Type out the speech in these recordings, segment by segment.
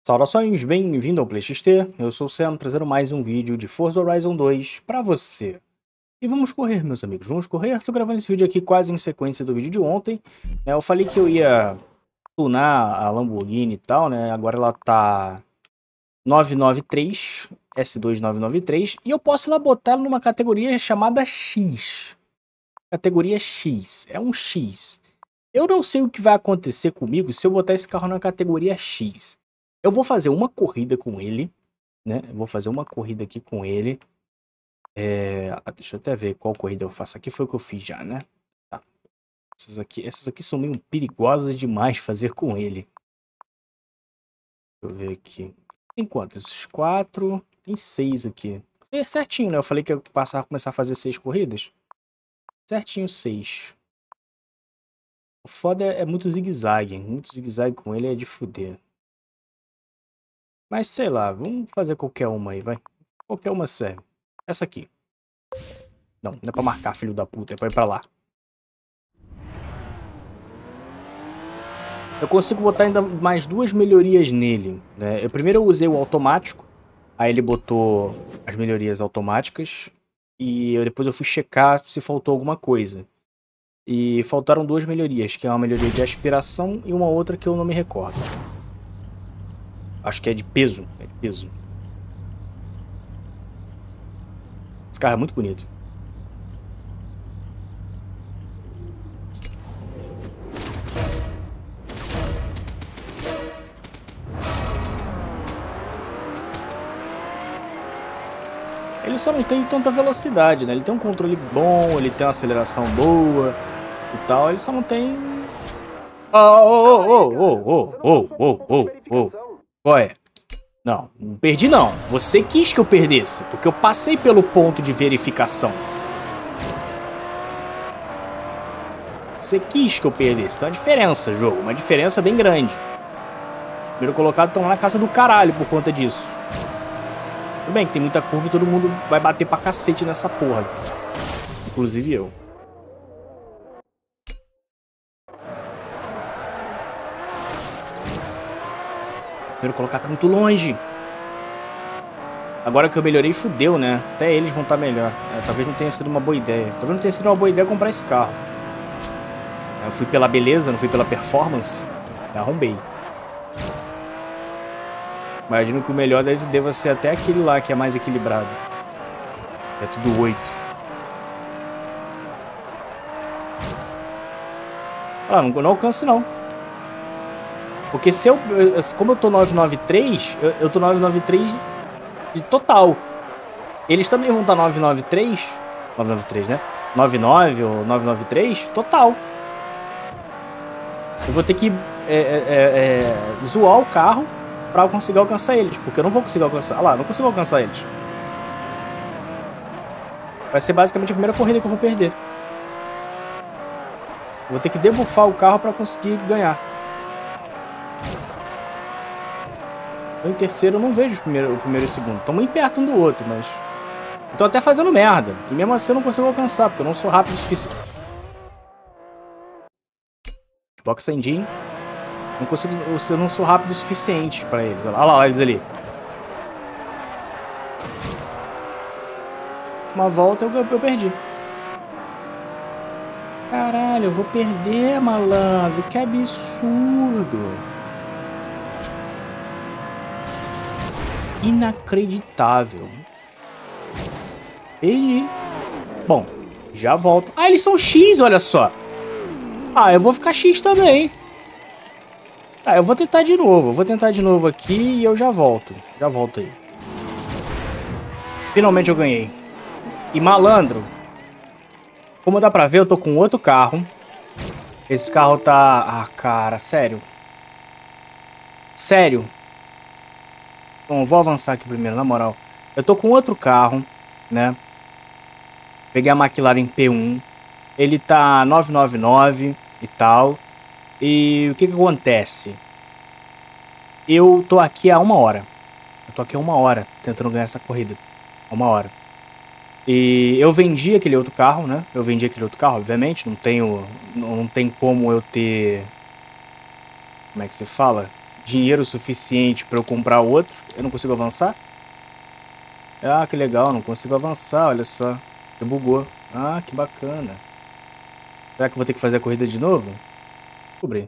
Saudações, bem-vindo ao PlayXT, eu sou o Sam, trazendo mais um vídeo de Forza Horizon 2 pra você. E vamos correr, meus amigos, vamos correr. Tô gravando esse vídeo aqui quase em sequência do vídeo de ontem. Eu falei que eu ia tunar a Lamborghini e tal, né? Agora ela tá 993, S2 993, e eu posso lá botar ela numa categoria chamada X. Categoria X, é um X. Eu não sei o que vai acontecer comigo se eu botar esse carro na categoria X. Eu vou fazer uma corrida com ele, né? Eu vou fazer uma corrida aqui com ele. Deixa eu até ver qual corrida eu faço aqui. Foi o que eu fiz já, né? Tá. Essas aqui são meio perigosas demais fazer com ele. Deixa eu ver aqui. Tem quantas? 4. Tem 6 aqui. É certinho, né? Eu falei que ia começar a fazer 6 corridas. Certinho, 6. O foda é muito zigue-zague. Muito zigue-zague com ele é de fuder. Mas sei lá, vamos fazer qualquer uma aí, vai. Qualquer uma serve. Essa aqui. Não é pra marcar, filho da puta, é pra ir pra lá. Eu consigo botar ainda mais 2 melhorias nele, né? Primeiro eu usei o automático, aí ele botou as melhorias automáticas, e depois eu fui checar se faltou alguma coisa. E faltaram 2 melhorias, que é uma melhoria de aspiração e uma outra que eu não me recordo. Acho que é de peso, Esse carro é muito bonito. Ele só não tem tanta velocidade, né? Ele tem um controle bom, ele tem uma aceleração boa e tal. Ele só não tem... Qual é? Não, não perdi não. Você quis que eu perdesse, porque eu passei pelo ponto de verificação. Você quis que eu perdesse. Tem uma diferença, jogo. Uma diferença bem grande. Primeiro colocado estão lá na casa do caralho por conta disso. Tudo bem que tem muita curva e todo mundo vai bater pra cacete nessa porra. Inclusive eu. Primeiro colocado tá muito longe. Agora que eu melhorei, fudeu, né? Até eles vão estar melhor. Talvez não tenha sido uma boa ideia. Talvez não tenha sido uma boa ideia comprar esse carro. Eu fui pela beleza, não fui pela performance. Me arrombei. Imagino que o melhor deva ser até aquele lá que é mais equilibrado. É tudo 8. Ah, não alcanço não. Porque se eu... Como eu tô 993, eu tô 993 de total. Eles também vão estar 993. 993, né? 99 ou 993 total. Eu vou ter que zoar o carro pra eu conseguir alcançar eles. Porque eu não vou conseguir alcançar. Ah lá, não consigo alcançar eles. Vai ser basicamente a primeira corrida que eu vou perder. Eu vou ter que debuffar o carro pra conseguir ganhar. Em terceiro eu não vejo o primeiro e o segundo. Estão muito perto um do outro, mas... Estão até fazendo merda. E mesmo assim eu não consigo alcançar, porque eu não sou rápido o suficiente. Box Engine. Eu não sou rápido o suficiente pra eles. Olha lá, olha eles ali. Uma volta eu perdi. Caralho, eu vou perder, malandro. Que absurdo. Inacreditável. Perdi. Bom, já volto. Ah, eles são X, olha só. Ah, eu vou ficar X também. Ah, eu vou tentar de novo. Eu vou tentar de novo aqui e eu já volto. Já volto aí. Finalmente eu ganhei. E malandro. Como dá pra ver, eu tô com outro carro. Esse carro tá... Ah, cara, sério. Sério. Bom, vou avançar aqui primeiro, na moral. Eu tô com outro carro, né? Peguei a McLaren P1. Ele tá 999 e tal. E o que que acontece? Eu tô aqui há 1 hora. Eu tô aqui há 1 hora tentando ganhar essa corrida. 1 hora. E eu vendi aquele outro carro, né? Eu vendi aquele outro carro, obviamente. Não tem como eu ter... Como é que se fala? dinheiro suficiente para eu comprar outro. Eu não consigo avançar? Ah, que legal, não consigo avançar, olha só. Bugou. Ah, que bacana. Será que eu vou ter que fazer a corrida de novo? Descobri.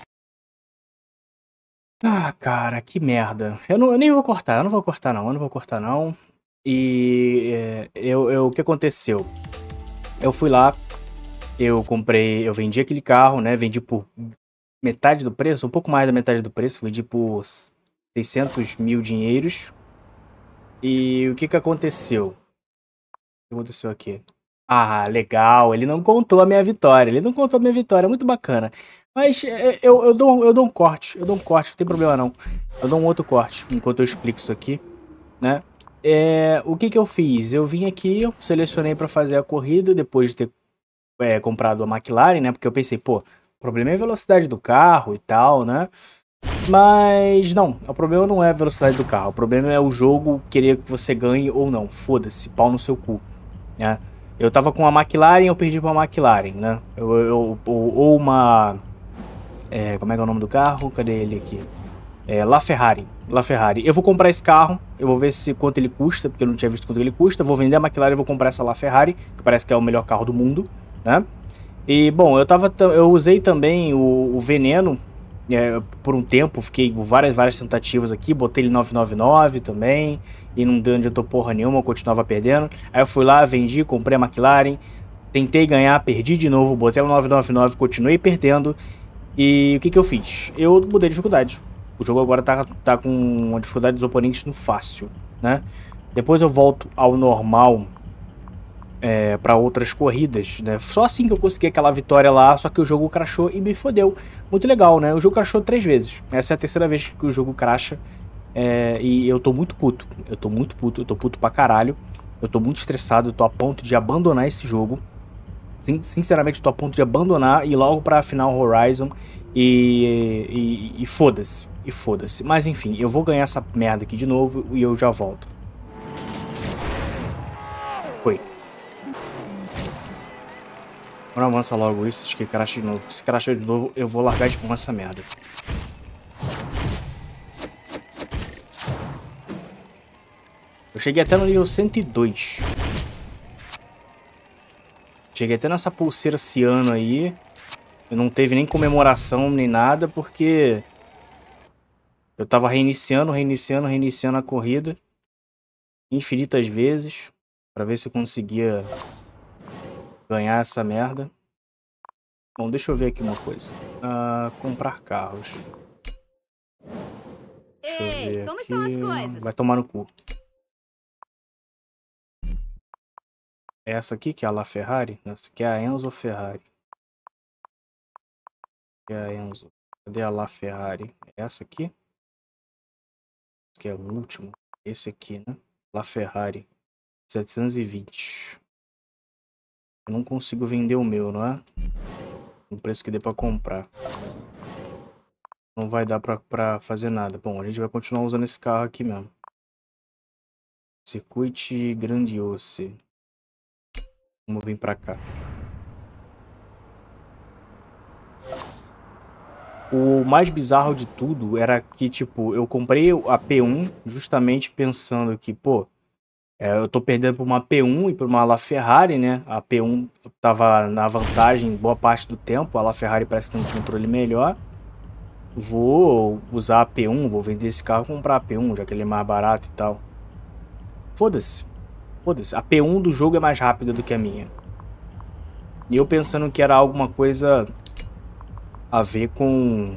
Ah, cara, que merda. Eu nem vou cortar, eu não vou cortar não, eu não vou cortar não. E o que aconteceu? Eu fui lá, eu comprei, eu vendi aquele carro, né? Vendi por metade do preço, um pouco mais da metade do preço. Vendi por 600 mil dinheiros. E o que que aconteceu? O que aconteceu aqui? Ah, legal, ele não contou a minha vitória. Ele não contou a minha vitória, muito bacana. Mas eu dou um corte, não tem problema não. Eu dou um outro corte, enquanto eu explico isso aqui, né? O que que eu fiz? Eu vim aqui, eu selecionei para fazer a corrida, depois de ter comprado a McLaren, né? Porque eu pensei, pô, o problema é a velocidade do carro e tal, né? Mas não, o problema não é a velocidade do carro. O problema é o jogo querer que você ganhe ou não. Foda-se, pau no seu cu, né? Eu tava com a McLaren, eu perdi pra McLaren, né? Ou uma... como é que é o nome do carro? Cadê ele aqui? LaFerrari. LaFerrari. Eu vou comprar esse carro, eu vou ver quanto ele custa, porque eu não tinha visto quanto ele custa. Eu vou vender a McLaren e vou comprar essa LaFerrari, que parece que é o melhor carro do mundo, né? E, bom, eu usei também o veneno por um tempo, fiquei com várias tentativas aqui, botei ele 999 também, e não adiantou porra nenhuma, eu continuava perdendo. Aí eu fui lá, vendi, comprei a McLaren, tentei ganhar, perdi de novo, botei ela 999, continuei perdendo. E o que que eu fiz? Eu mudei a dificuldade. O jogo agora tá com uma dificuldade dos oponentes no fácil, né? Depois eu volto ao normal para outras corridas, né? Só assim que eu consegui aquela vitória lá, só que o jogo crashou e me fodeu. Muito legal, né? O jogo crashou 3 vezes. Essa é a terceira vez que o jogo crasha. E eu tô muito puto. Eu tô puto pra caralho. Eu tô muito estressado, eu tô a ponto de abandonar esse jogo. Sinceramente, eu tô a ponto de abandonar e ir logo pra final Horizon e foda-se. E foda-se. Mas enfim, eu vou ganhar essa merda aqui de novo e eu já volto. Foi. Agora avança logo isso, acho que cracha de novo. Se cracha de novo, eu vou largar de mão essa merda. Eu cheguei até no nível 102. Cheguei até nessa pulseira ciano aí. Não teve nem comemoração nem nada, porque eu tava reiniciando a corrida infinitas vezes pra ver se eu conseguia ganhar essa merda. Bom, deixa eu ver aqui uma coisa. Comprar carros. Deixa eu ver como aqui. estão as coisas? Vai tomar no cu. Essa aqui que é a LaFerrari? Essa aqui é a Enzo Ferrari. É a Enzo. Cadê a LaFerrari? Essa aqui? Esse aqui é o último. Esse aqui, né? LaFerrari. 720. Eu não consigo vender o meu, não é? No preço que dê pra comprar. Não vai dar pra fazer nada. Bom, a gente vai continuar usando esse carro aqui mesmo. Circuit Grandiose. Vamos vir pra cá. O mais bizarro de tudo era que, tipo, eu comprei a P1 justamente pensando que, pô, eu tô perdendo por uma P1 e por uma LaFerrari, né? A P1 tava na vantagem boa parte do tempo, a LaFerrari parece ter um controle melhor. Vou usar a P1, vou vender esse carro e comprar a P1, já que ele é mais barato e tal. Foda-se. Foda-se. A P1 do jogo é mais rápida do que a minha. E eu pensando que era alguma coisa a ver com...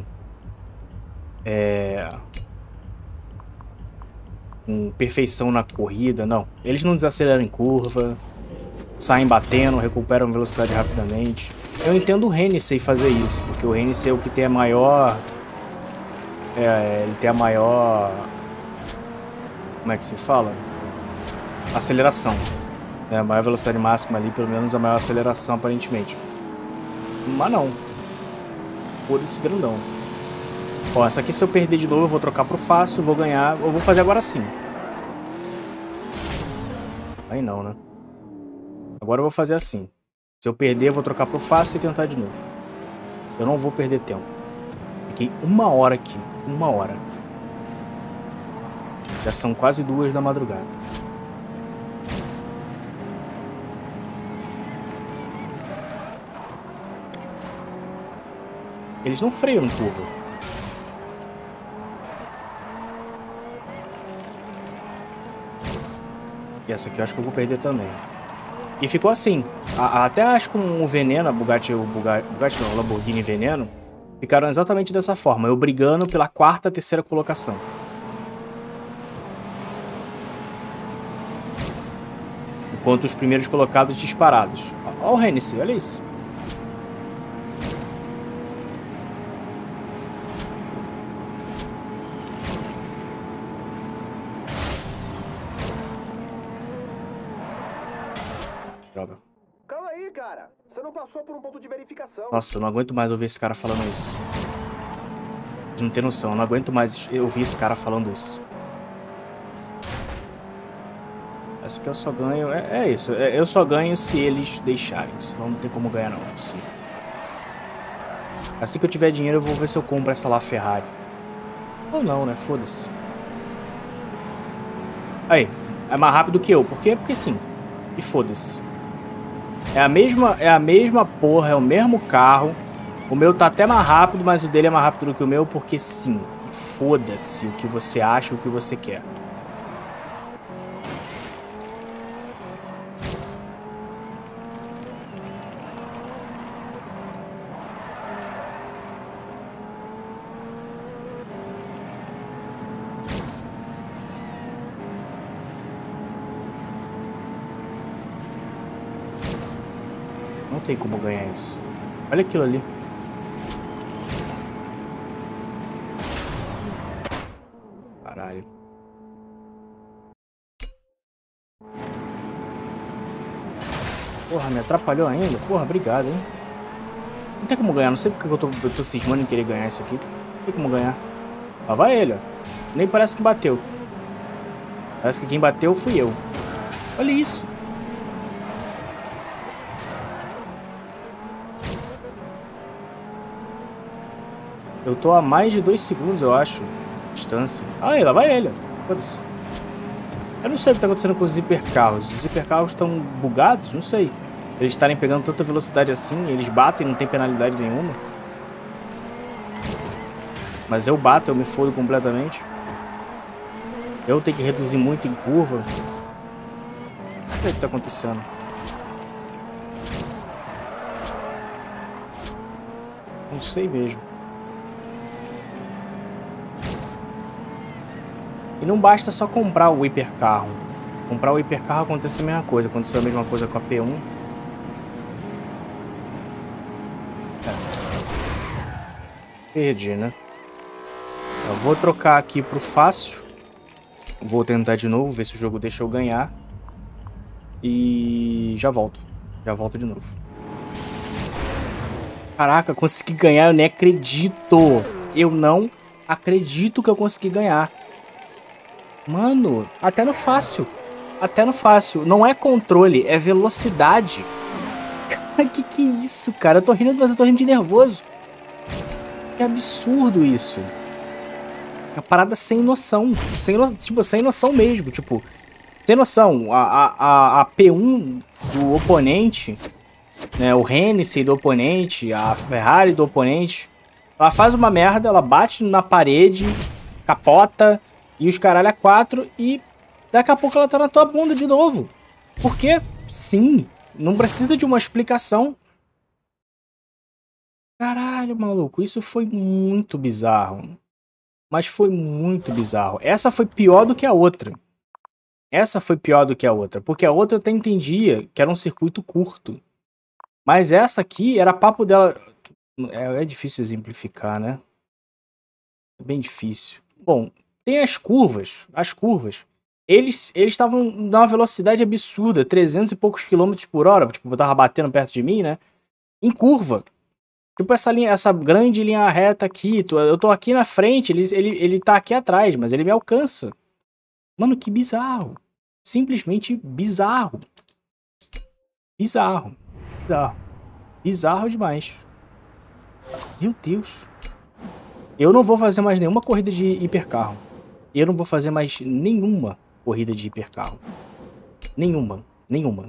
com perfeição na corrida, não. Eles não desaceleram em curva, saem batendo, recuperam velocidade rapidamente. Eu entendo o Hennessy fazer isso, porque o Hennessy é o que tem a maior... ele tem a maior... Como é que se fala? Aceleração. A maior velocidade máxima ali, pelo menos a maior aceleração, aparentemente. Mas não. Foda-se grandão. Ó, essa aqui se eu perder de novo, eu vou trocar pro fácil, vou ganhar. Eu vou fazer agora sim. Aí não, né? Agora eu vou fazer assim. Se eu perder, eu vou trocar pro fácil e tentar de novo. Eu não vou perder tempo. Fiquei 1 hora aqui. 1 hora. Já são quase 2 da madrugada. Eles não freiam no curva. E essa aqui eu acho que eu vou perder também. E ficou assim. Até acho que com o Veneno, a Bugatti não, o Lamborghini Veneno, ficaram exatamente dessa forma. Eu brigando pela 4ª, 3ª colocação. Enquanto os primeiros colocados disparados. Olha o Hennessy, olha isso. Droga. Calma aí, cara. Você não passou por um ponto de verificação. Nossa, eu não aguento mais ouvir esse cara falando isso. Não tem noção, eu não aguento mais ouvir esse cara falando isso. Essa aqui eu só ganho... É isso, eu só ganho se eles deixarem. Senão não tem como ganhar não, sim. Assim que eu tiver dinheiro eu vou ver se eu compro essa lá Ferrari. Ou não, né? Foda-se. Aí, é mais rápido que eu. Por quê? Porque sim. E foda-se. É a mesma porra, é o mesmo carro. O meu tá até mais rápido, mas o dele é mais rápido do que o meu, porque sim. Foda-se o que você acha, o que você quer. Não tem como ganhar isso. Olha aquilo ali. Caralho. Porra, me atrapalhou ainda? Porra, obrigado, hein? Não tem como ganhar. Não sei porque eu tô cismando em querer ganhar isso aqui. Não tem como ganhar. Lá vai ele, ó. Nem parece que bateu. Parece que quem bateu fui eu. Olha isso. Eu tô a mais de 2 segundos, eu acho. Distância. Ah, lá vai ele. Foda-se. Eu não sei o que tá acontecendo com os hipercarros. Os hipercarros estão bugados? Não sei. Eles estarem pegando tanta velocidade assim, eles batem, não tem penalidade nenhuma. Mas eu bato, eu me fodo completamente. Eu tenho que reduzir muito em curva. O que tá acontecendo? Não sei mesmo. E não basta só comprar o hipercarro. Comprar o hipercarro acontece a mesma coisa. Aconteceu a mesma coisa com a P1. Perdi, né? Eu vou trocar aqui pro fácil. Vou tentar de novo, ver se o jogo deixa eu ganhar. E já volto. Já volto de novo. Caraca, consegui ganhar, eu nem acredito. Eu não acredito que eu consegui ganhar. Mano, até no fácil. Até no fácil. Não é controle, é velocidade. Cara, que é isso, cara? Eu tô rindo, mas eu tô rindo de nervoso. Que absurdo isso. É uma parada sem noção. Sem noção mesmo. Tipo, sem noção. A P1 do oponente, né? O Hennessy do oponente, a Ferrari do oponente. Ela faz uma merda, ela bate na parede, capota. E os caralho a 4 e daqui a pouco ela tá na tua bunda de novo. Porque, sim, não precisa de uma explicação. Caralho, maluco, isso foi muito bizarro. Mas foi muito bizarro. Essa foi pior do que a outra. Essa foi pior do que a outra. Porque a outra eu até entendia que era um circuito curto. Mas essa aqui era papo dela... É difícil exemplificar, né? É bem difícil. Bom... Tem as curvas. As curvas. Eles estavam numa velocidade absurda. 300 e poucos quilômetros por hora. Tipo, eu tava batendo perto de mim, né? Em curva. Tipo, essa grande linha reta aqui. Eu tô aqui na frente. Ele tá aqui atrás. Mas ele me alcança. Mano, que bizarro. Simplesmente bizarro. Bizarro. Bizarro. Bizarro demais. Meu Deus. Eu não vou fazer mais nenhuma corrida de hipercarro. Eu não vou fazer mais nenhuma corrida de hipercarro. Nenhuma. Nenhuma.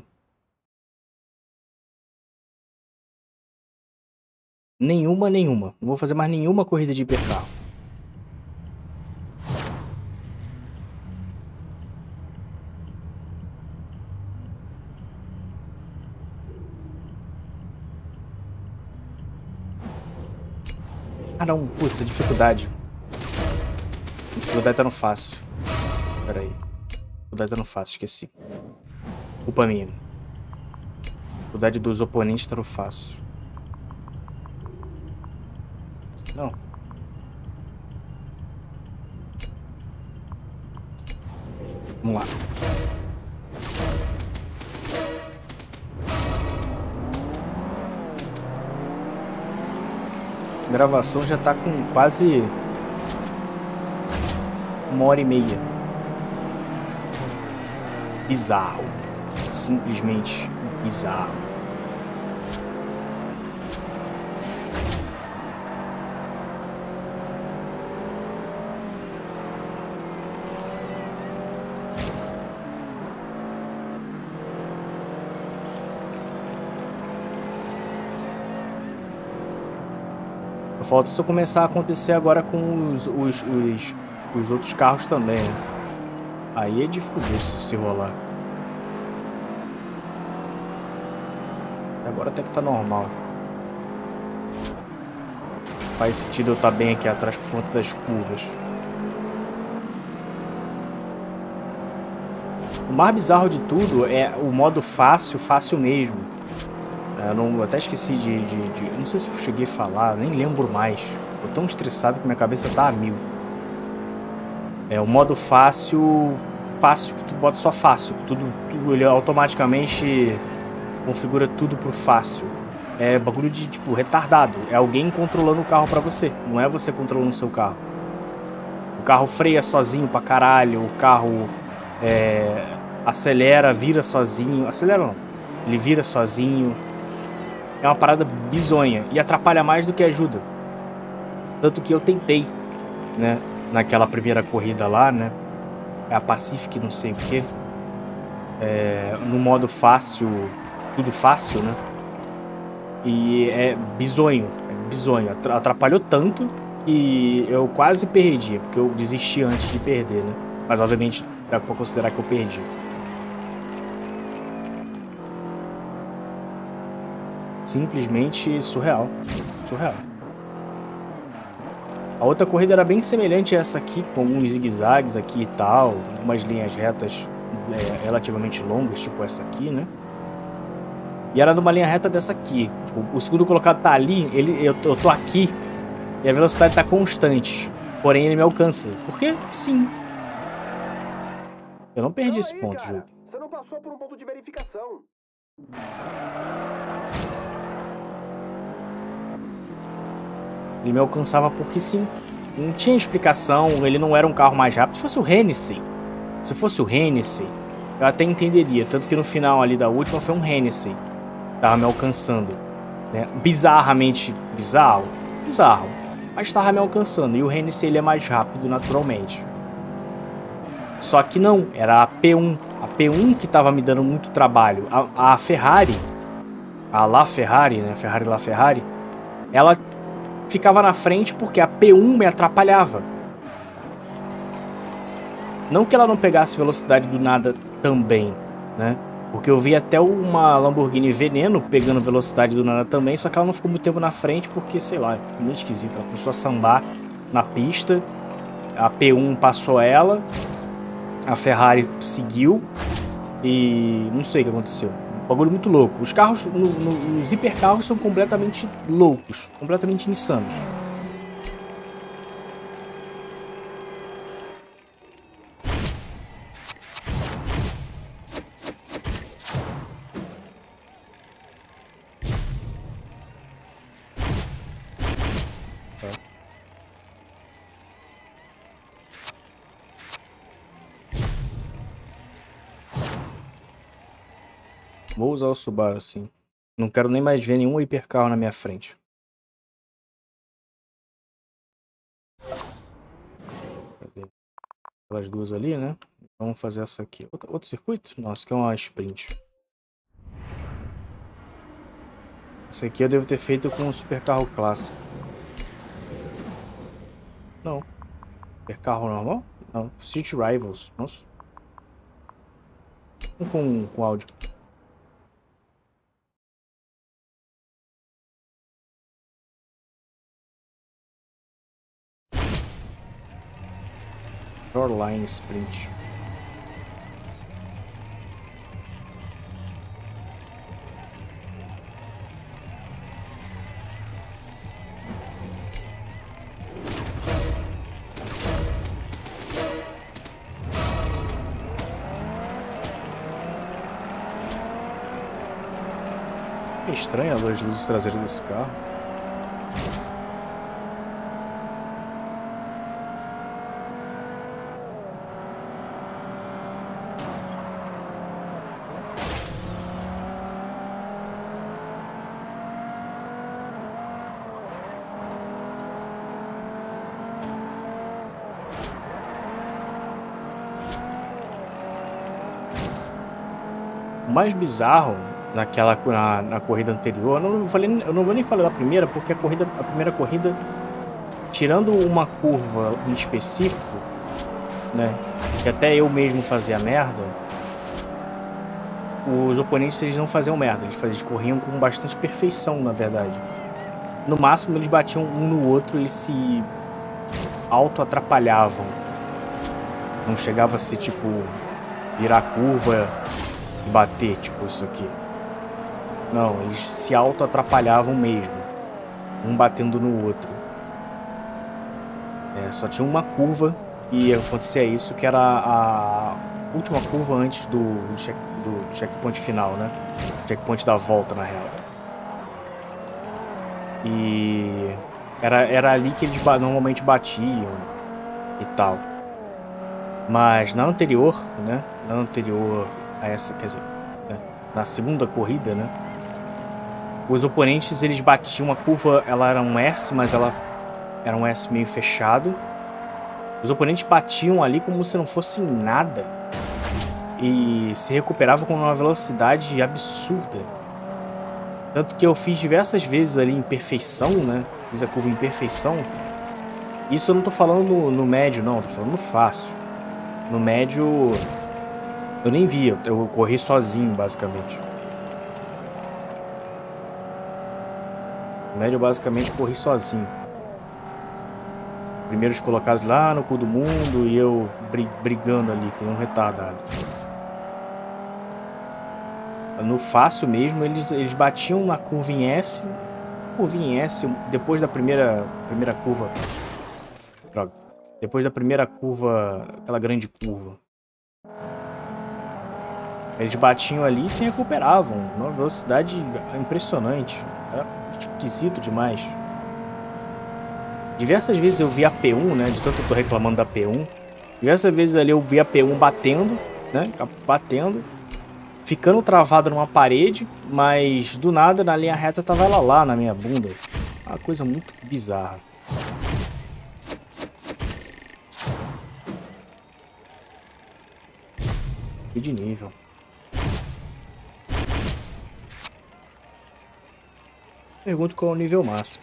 Nenhuma. Não vou fazer mais nenhuma corrida de hipercarro. Ah não, putz, a dificuldade. A dificuldade tá no fácil. Pera aí. A dificuldade tá no fácil, esqueci. Culpa minha. A dificuldade dos oponentes tá no fácil. Não. Vamos lá. A gravação já tá com quase 1h30. Bizarro. Simplesmente bizarro. Falta isso começar a acontecer agora com os outros carros também, né? Aí é de fuder se rolar. Agora até que tá normal. Faz sentido eu estar bem aqui atrás por conta das curvas. O mais bizarro de tudo é o modo fácil mesmo. Eu até esqueci não sei se eu cheguei a falar, nem lembro mais. Tô tão estressado que minha cabeça tá a mil. É o modo fácil que tu bota só fácil. Ele automaticamente configura tudo pro fácil. É bagulho de, tipo, retardado. É alguém controlando o carro pra você. Não é você controlando o seu carro. O carro freia sozinho pra caralho. O carro acelera, vira sozinho. Acelera não. Ele vira sozinho. É uma parada bizonha. E atrapalha mais do que ajuda. Tanto que eu tentei, né? Naquela primeira corrida lá, né? É a Pacific, não sei o que. No modo fácil. Tudo fácil, né? E é bizonho. Atrapalhou tanto que eu quase perdi. Porque eu desisti antes de perder, né? Mas obviamente dá pra considerar que eu perdi. Simplesmente surreal. A outra corrida era bem semelhante a essa aqui, com alguns zigue-zagues aqui e tal, umas linhas retas relativamente longas, tipo essa aqui, né? E era numa linha reta dessa aqui. Tipo, o segundo colocado tá ali, eu tô aqui, e a velocidade tá constante. Porém, ele me alcança. Porque, sim. Eu não perdi esse ponto, cara. jogo. Você não passou por um ponto de verificação. Ele me alcançava porque sim. Não tinha explicação, ele não era um carro mais rápido. Se fosse o Hennessy, eu até entenderia. Tanto que no final ali da última foi um Hennessy. Tava me alcançando. Né? Bizarramente bizarro. Mas tava me alcançando. E o Hennessy ele é mais rápido naturalmente. Só que não, era a P1. A P1 que tava me dando muito trabalho. A Ferrari, a LaFerrari, né? Ferrari LaFerrari, ela ficava na frente porque a P1 me atrapalhava. Não que ela não pegasse velocidade do nada também, né? Porque eu vi até uma Lamborghini Veneno pegando velocidade do nada também, só que ela não ficou muito tempo na frente porque, sei lá, ficou meio esquisito. Ela começou a sambar na pista, a P1 passou ela, a Ferrari seguiu e não sei o que aconteceu. Um bagulho muito louco. Os carros, os hipercarros são completamente loucos, completamente insanos. Vou usar o Subaru assim. Não quero nem mais ver nenhum hipercarro na minha frente. Aquelas duas ali, né? Vamos fazer essa aqui. Outro circuito? Nossa, aqui é uma sprint. Essa aqui eu devo ter feito com um supercarro clássico. Não. Supercarro normal? Não. City Rivals. Nossa. Com áudio. Shoreline Sprint. É estranho as duas luzes traseiras desse carro. O mais bizarro na corrida anterior, eu não vou nem falar da primeira, porque a primeira corrida, tirando uma curva em específico, né, que até eu mesmo fazia merda, os oponentes eles não faziam merda, eles corriam com bastante perfeição, na verdade. No máximo eles batiam um no outro e se auto-atrapalhavam. Não chegava a ser tipo virar curva e bater, tipo isso aqui. Não, eles se auto-atrapalhavam mesmo, um batendo no outro. Só tinha uma curva que acontecia isso, que era a última curva antes do checkpoint final, né? Checkpoint da volta, na real. E era ali que eles normalmente batiam e tal. Mas na anterior, né? Na anterior a essa, quer dizer, né? Na segunda corrida, né? Os oponentes, eles batiam a curva, ela era um S, mas ela era um S meio fechado. Os oponentes batiam ali como se não fosse nada. E se recuperavam com uma velocidade absurda. Tanto que eu fiz diversas vezes ali em perfeição, né? Fiz a curva em perfeição. Isso eu não tô falando no médio, não. Tô falando no fácil. No médio, eu nem via. Eu corri sozinho, basicamente. No médio, eu basicamente corri sozinho. Primeiros colocados lá no cu do mundo e eu brigando ali, que nem um retardado. No fácil mesmo, eles batiam uma curva em S. Depois da primeira curva. Droga. Depois da primeira curva, aquela grande curva. Eles batiam ali e se recuperavam. Uma velocidade impressionante. É esquisito demais. Diversas vezes eu vi a P1, né? De tanto eu tô reclamando da P1. Diversas vezes ali eu vi a P1 batendo, né? Batendo. Ficando travado numa parede. Mas do nada, na linha reta, tava ela lá na minha bunda. Uma coisa muito bizarra. E de nível. Pergunto qual é o nível máximo.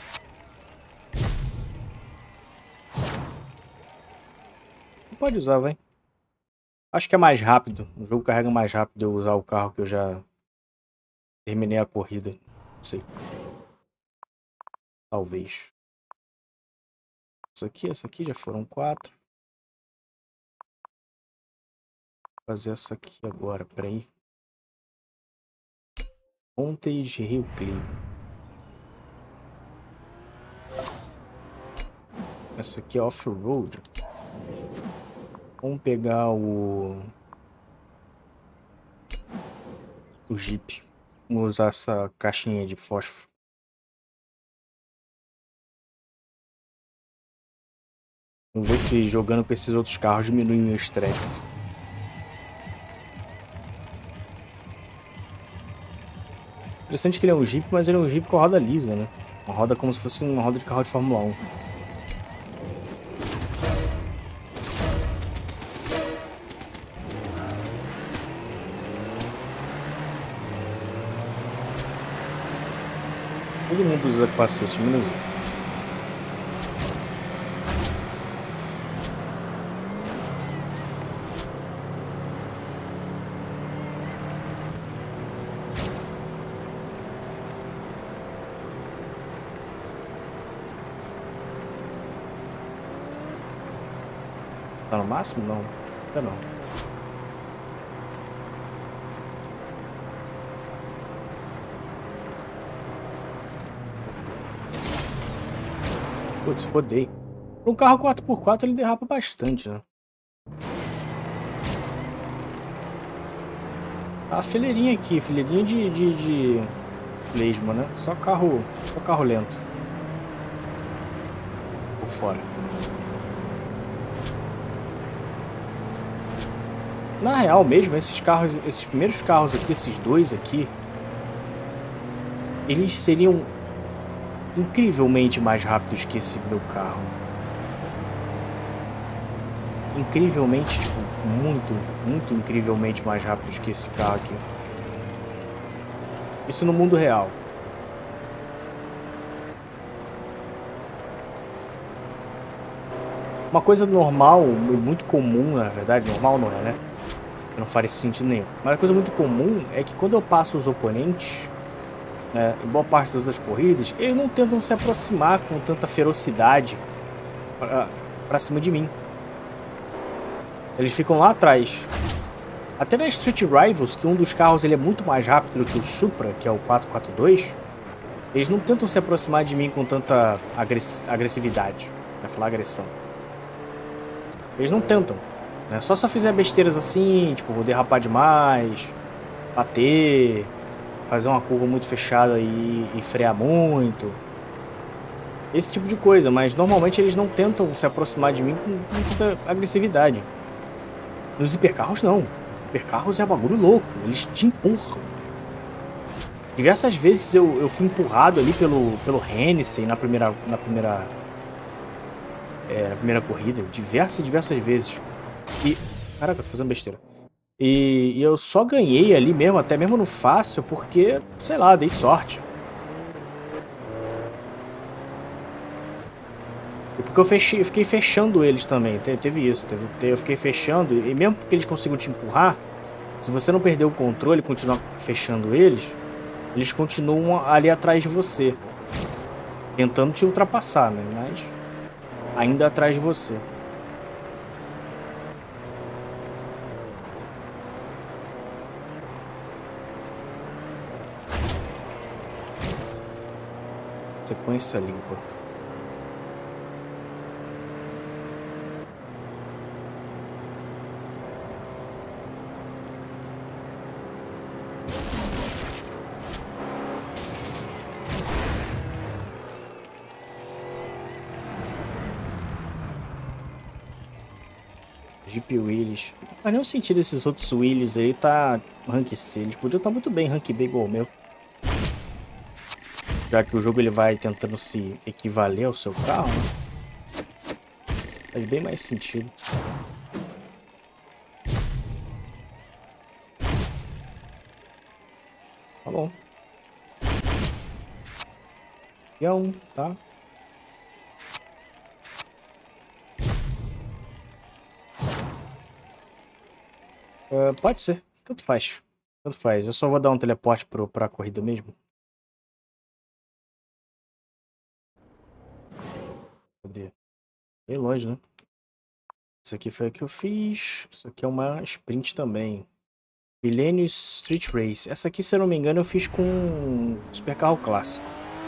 Pode usar, vai. Acho que é mais rápido. O jogo carrega mais rápido eu usar o carro que eu já terminei a corrida. Não sei. Talvez. Essa aqui já foram 4. Vou fazer essa aqui agora, peraí. Montage Rio Clima. Essa aqui é off-road. Vamos pegar o Jeep. Vamos usar essa caixinha de fósforo. Vamos ver se jogando com esses outros carros diminui meu estresse. Interessante que ele é um Jeep, mas ele é um Jeep com a roda lisa, né? Uma roda como se fosse uma roda de carro de Fórmula 1. Todo mundo usa capacete, menos eu. Tá no máximo? Não. Ainda não. Putz, rodei. Para um carro 4x4 ele derrapa bastante, né? A fileirinha aqui, fileirinha de lesma, né? Só carro lento. Por fora. Na real mesmo, esses carros, esses primeiros carros aqui, esses dois aqui, eles seriam incrivelmente mais rápidos que esse meu carro. Incrivelmente, tipo, muito incrivelmente mais rápidos que esse carro aqui. Isso no mundo real. Uma coisa normal, muito comum, na verdade, normal não é, né? Não faria sentido nenhum. Mas uma coisa muito comum é que quando eu passo os oponentes, né, em boa parte das outras corridas, eles não tentam se aproximar com tanta ferocidade pra cima de mim. Eles ficam lá atrás. Até na Street Rivals, que um dos carros ele é muito mais rápido do que o Supra, que é o 442, eles não tentam se aproximar de mim com tanta agressividade. Vai falar agressão. Eles não tentam. Né? Só se eu fizer besteiras assim, tipo, derrapar demais, bater, fazer uma curva muito fechada e frear muito. Esse tipo de coisa, mas normalmente eles não tentam se aproximar de mim com tanta agressividade. Nos hipercarros não. Hipercarros é bagulho louco, eles te empurram. Diversas vezes eu fui empurrado ali pelo Hennessy na primeira corrida, diversas vezes. E caraca, eu tô fazendo besteira. E eu só ganhei ali mesmo, até mesmo no fácil, porque, sei lá, dei sorte. E porque eu fiquei fechando eles também, teve isso. Eu fiquei fechando, e mesmo que eles consigam te empurrar, se você não perder o controle e continuar fechando eles continuam ali atrás de você. Tentando te ultrapassar, né? Mas ainda atrás de você. Sequência limpa. Jeep Willys. Não faz nenhum sentido esses outros Willys aí tá rank C. Eles podiam estar muito bem rank B igual o meu. Já que o jogo ele vai tentando se equivaler ao seu carro, né? Faz bem mais sentido. Tá bom. Peão, tá? Pode ser. Tanto faz. Tanto faz. Eu só vou dar um teleporte pra corrida mesmo. Cadê? Bem longe, né? Isso aqui foi o que eu fiz. Isso aqui é uma sprint também. Millennium Street Race. Essa aqui, se eu não me engano, eu fiz com um supercarro clássico.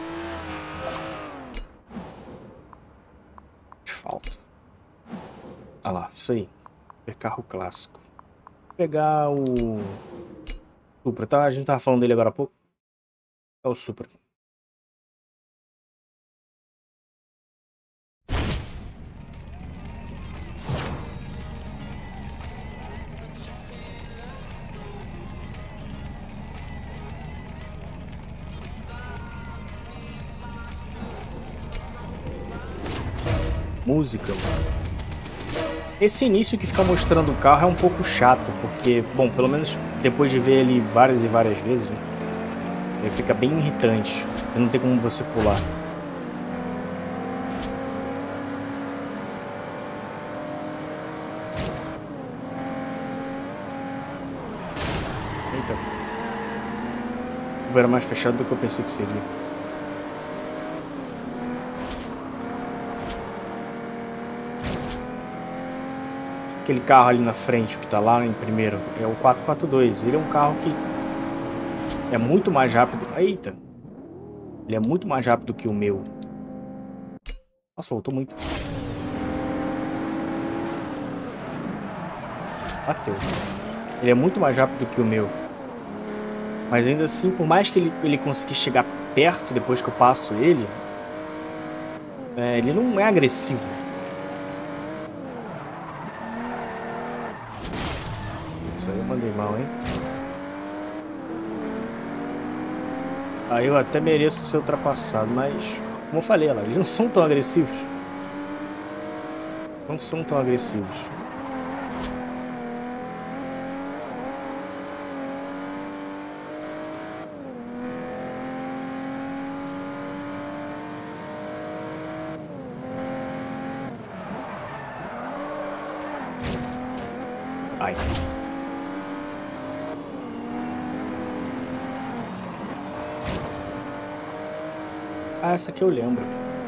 Asfalto. Ah lá, isso aí. Supercarro clássico. Vou pegar o Supra, tá? A gente tava falando dele agora há pouco. É o Supra. Música, mano. Esse início que fica mostrando o carro é um pouco chato, porque, bom, pelo menos depois de ver ele várias e várias vezes, né, ele fica bem irritante. Não tem como você pular. Eita. O era mais fechado do que eu pensei que seria. Aquele carro ali na frente, que tá lá em primeiro, é o 442. Ele é um carro que é muito mais rápido. Eita! Ele é muito mais rápido que o meu. Nossa, voltou muito. Bateu. Ele é muito mais rápido que o meu. Mas ainda assim, por mais que ele conseguisse chegar perto depois que eu passo ele, ele não é agressivo. Isso aí eu mandei mal, hein? Aí eu até mereço ser ultrapassado, mas... Como eu falei, eles não são tão agressivos. Não são tão agressivos. Ai. Ah, essa aqui eu lembro.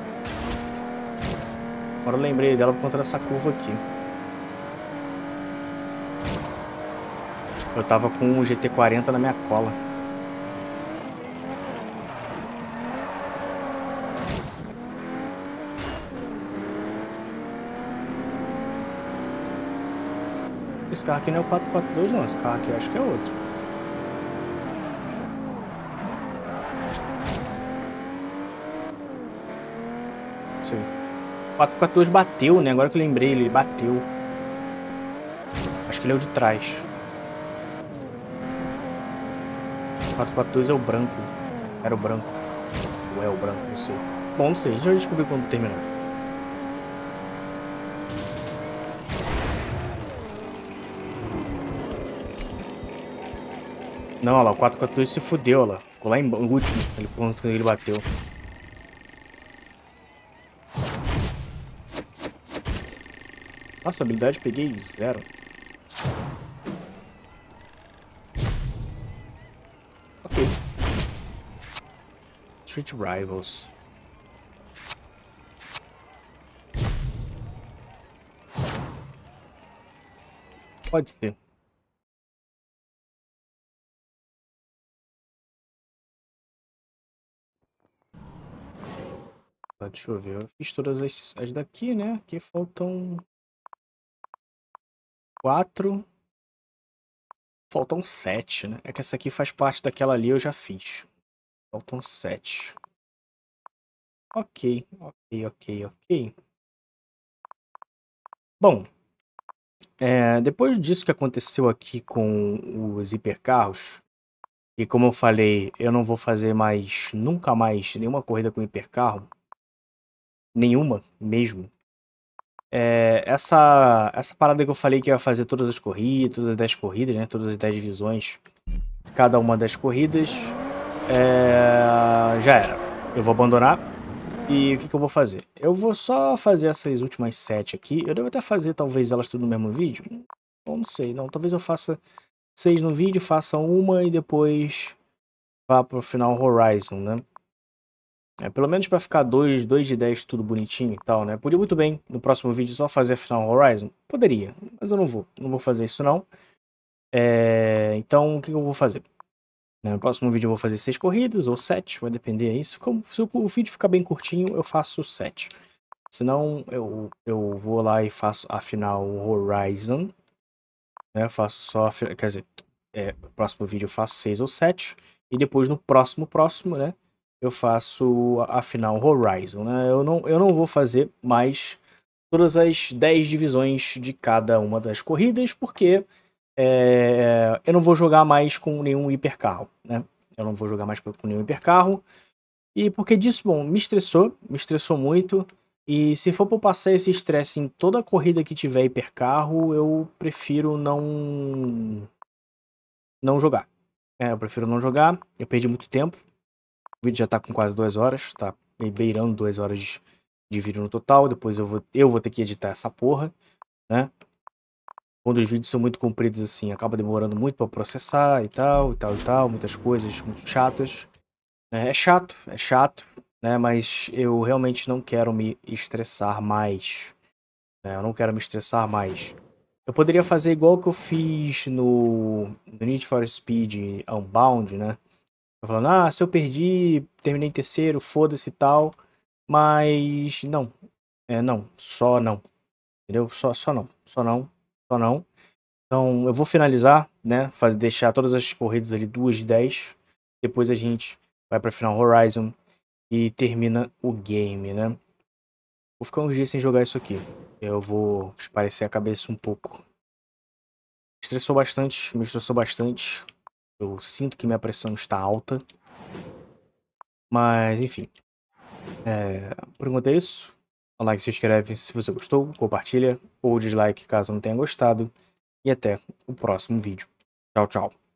Agora eu lembrei dela por conta dessa curva aqui. Eu tava com um GT40 na minha cola. Esse carro aqui não é o 442 não, esse carro aqui eu acho que é outro. Sim. O 442 bateu, né? Agora que eu lembrei, ele bateu. Acho que ele é o de trás. O 442 é o branco. Era o branco. Ou é o branco, não sei. Bom, não sei, a gente vai descobrir quando terminar. Não, olha lá, o 442 se fudeu, olha lá. Ficou lá em último, quando ele bateu. Nossa, habilidade peguei 0. Ok. Street Rivals. Pode ser. Deixa eu ver. Eu fiz todas as daqui, né? Aqui faltam 4. Faltam 7, né? É que essa aqui faz parte daquela ali, eu já fiz. Faltam 7. Ok, ok, ok, ok. Bom, depois disso que aconteceu aqui com os hipercarros, e como eu falei, eu não vou fazer nunca mais nenhuma corrida com hipercarro. Nenhuma mesmo. Essa parada que eu falei que ia fazer todas as corridas, todas as 10 corridas, né? Todas as 10 divisões, cada uma das corridas, já era. Eu vou abandonar. E o que eu vou fazer? Eu vou só fazer essas últimas 7 aqui. Eu devo até fazer talvez elas tudo no mesmo vídeo. Eu não sei, não. Talvez eu faça 6 no vídeo, faça uma e depois vá pro final Horizon, né? Pelo menos pra ficar 2 de 10 tudo bonitinho e tal, né? Podia muito bem no próximo vídeo só fazer a final Horizon. Poderia, mas eu não vou. Não vou fazer isso não. Então o que eu vou fazer? No próximo vídeo eu vou fazer 6 corridas ou 7, vai depender aí. Se o vídeo ficar bem curtinho, eu faço 7. Senão eu vou lá e faço a final Horizon. Né? Faço só a, quer dizer, no próximo vídeo eu faço 6 ou 7. E depois no próximo, né? Eu faço a final Horizon, né? Eu não vou fazer mais todas as 10 divisões de cada uma das corridas, porque eu não vou jogar mais com nenhum hipercarro, né? Eu não vou jogar mais com nenhum hipercarro. E porque disso, bom, me estressou muito. E se for para passar esse estresse em toda corrida que tiver hipercarro, eu prefiro não jogar. Eu prefiro não jogar, eu perdi muito tempo. vídeo já tá com quase 2 horas, tá beirando 2 horas de vídeo no total. Depois eu vou ter que editar essa porra, né? Quando os vídeos são muito compridos assim, acaba demorando muito pra processar e tal, muitas coisas muito chatas. É chato, né? Mas eu realmente não quero me estressar mais, né? Eu não quero me estressar mais. Eu poderia fazer igual que eu fiz no Need for Speed Unbound, né? Eu falando, ah, se eu perdi, terminei em terceiro, foda-se e tal. Mas não, não, só não, entendeu? Só não, só não, só não. Então eu vou finalizar, né? Deixar todas as corridas ali 2 de 10. Depois a gente vai pra final Horizon e termina o game, né? Vou ficar uns dias sem jogar isso aqui. Eu vou esparecer a cabeça um pouco. Me estressou bastante. Eu sinto que minha pressão está alta. Mas, enfim. Por enquanto é isso. Dá like, se inscreve se você gostou, compartilha ou dislike caso não tenha gostado. E até o próximo vídeo. Tchau, tchau.